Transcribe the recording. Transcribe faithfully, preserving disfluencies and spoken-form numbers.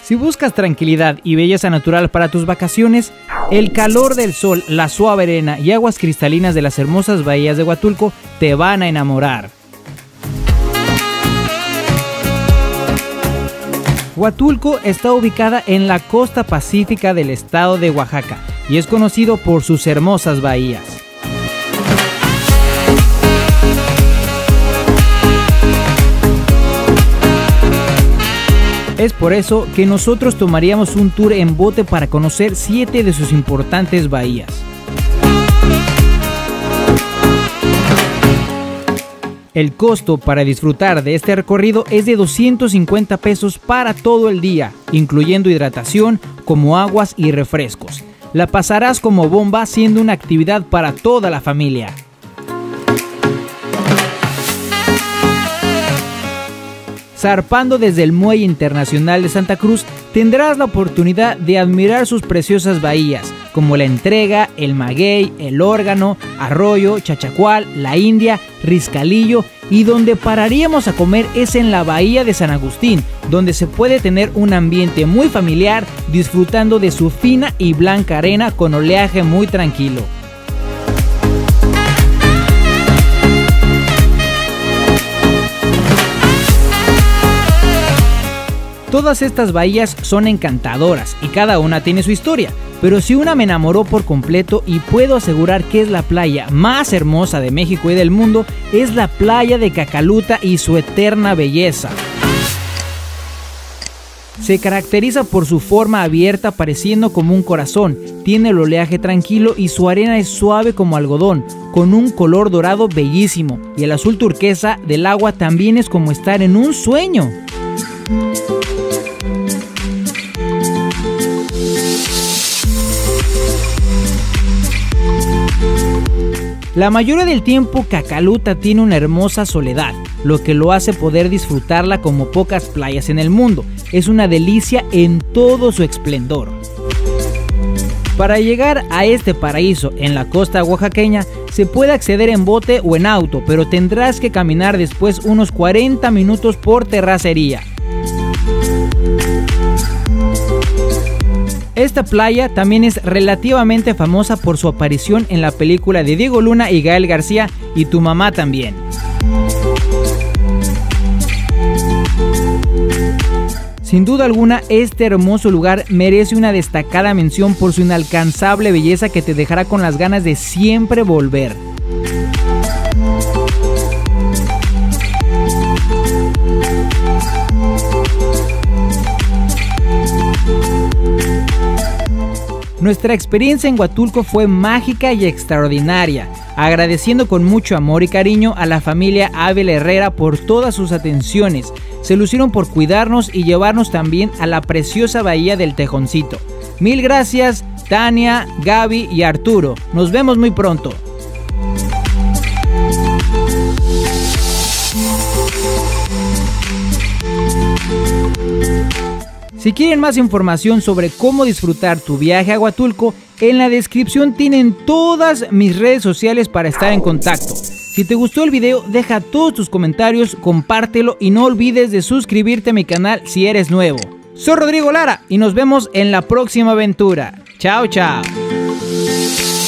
Si buscas tranquilidad y belleza natural para tus vacaciones, el calor del sol, la suave arena y aguas cristalinas de las hermosas bahías de Huatulco te van a enamorar. Huatulco está ubicada en la costa pacífica del estado de Oaxaca y es conocido por sus hermosas bahías. Es por eso que nosotros tomaríamos un tour en bote para conocer siete de sus importantes bahías. El costo para disfrutar de este recorrido es de doscientos cincuenta pesos para todo el día, incluyendo hidratación como aguas y refrescos. La pasarás como bomba, siendo una actividad para toda la familia. Zarpando desde el Muelle Internacional de Santa Cruz, tendrás la oportunidad de admirar sus preciosas bahías, como La Entrega, El Maguey, El Órgano, Arroyo, Chachacual, La India, Riscalillo, y donde pararíamos a comer es en la Bahía de San Agustín, donde se puede tener un ambiente muy familiar, disfrutando de su fina y blanca arena con oleaje muy tranquilo. Todas estas bahías son encantadoras y cada una tiene su historia, pero si una me enamoró por completo y puedo asegurar que es la playa más hermosa de México y del mundo, es la playa de Cacaluta y su eterna belleza. Se caracteriza por su forma abierta pareciendo como un corazón, tiene el oleaje tranquilo y su arena es suave como algodón, con un color dorado bellísimo, y el azul turquesa del agua también es como estar en un sueño. La mayoría del tiempo Cacaluta tiene una hermosa soledad, lo que lo hace poder disfrutarla como pocas playas en el mundo. Es una delicia en todo su esplendor. Para llegar a este paraíso en la costa oaxaqueña se puede acceder en bote o en auto, pero tendrás que caminar después unos cuarenta minutos por terracería. Esta playa también es relativamente famosa por su aparición en la película de Diego Luna y Gael García, y Tu Mamá también. Sin duda alguna, este hermoso lugar merece una destacada mención por su inalcanzable belleza que te dejará con las ganas de siempre volver. Nuestra experiencia en Huatulco fue mágica y extraordinaria, agradeciendo con mucho amor y cariño a la familia Ávila Herrera por todas sus atenciones. Se lucieron por cuidarnos y llevarnos también a la preciosa bahía del Tejoncito. Mil gracias, Tania, Gaby y Arturo. Nos vemos muy pronto. Si quieren más información sobre cómo disfrutar tu viaje a Huatulco, en la descripción tienen todas mis redes sociales para estar en contacto. Si te gustó el video, deja todos tus comentarios, compártelo y no olvides de suscribirte a mi canal si eres nuevo. Soy Rodrigo Lara y nos vemos en la próxima aventura. Chao, chao.